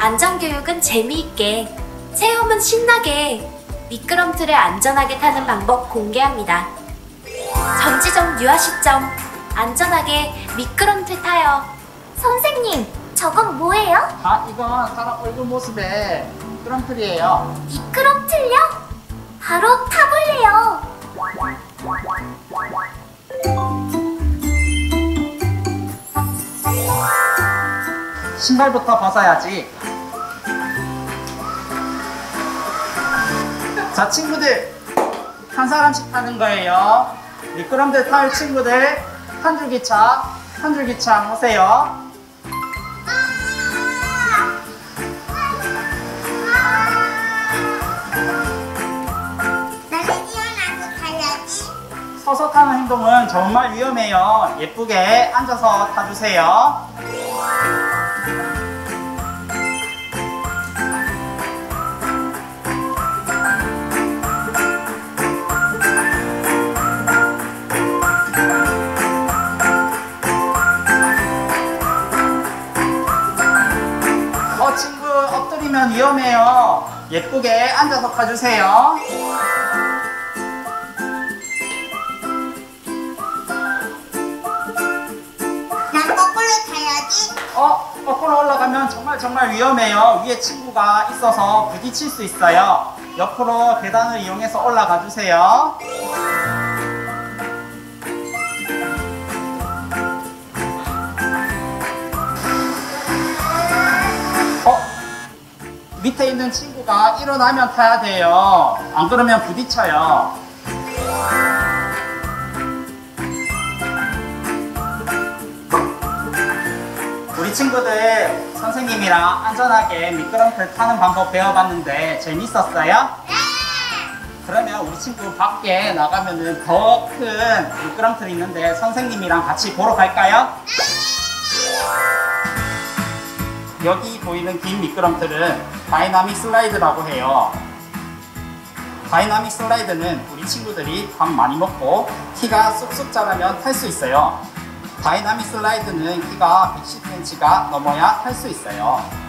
안전교육은 재미있게, 체험은 신나게, 미끄럼틀을 안전하게 타는 방법 공개합니다. 전지적 유아 시점, 안전하게 미끄럼틀 타요. 선생님, 저건 뭐예요? 이건 사람 얼굴 모습의 미끄럼틀이에요. 미끄럼틀요? 바로 타볼래요. 신발부터 벗어야지. 자, 친구들, 한 사람씩 타는 거예요. 미끄럼틀 탈 친구들 한 줄기차 하세요. 나는 일어나서 타야지. 서서 타는 행동은 정말 위험해요. 예쁘게 앉아서 타주세요. 친구 엎드리면 위험해요. 예쁘게 앉아서 타주세요. 난 거꾸로 타야지. 거꾸로 올라가면 정말 위험해요. 위에 친구가 있어서 부딪힐 수 있어요. 옆으로 계단을 이용해서 올라가 주세요. 밑에 있는 친구가 일어나면 타야 돼요. 안 그러면 부딪혀요. 우리 친구들 선생님이랑 안전하게 미끄럼틀 타는 방법 배워봤는데 재밌었어요? 네! 그러면 우리 친구 밖에 나가면은 더 큰 미끄럼틀이 있는데 선생님이랑 같이 보러 갈까요? 여기 보이는 긴 미끄럼틀은 다이나믹 슬라이드라고 해요. 다이나믹 슬라이드는 우리 친구들이 밥 많이 먹고 키가 쑥쑥 자라면 탈 수 있어요. 다이나믹 슬라이드는 키가 110cm가 넘어야 탈 수 있어요.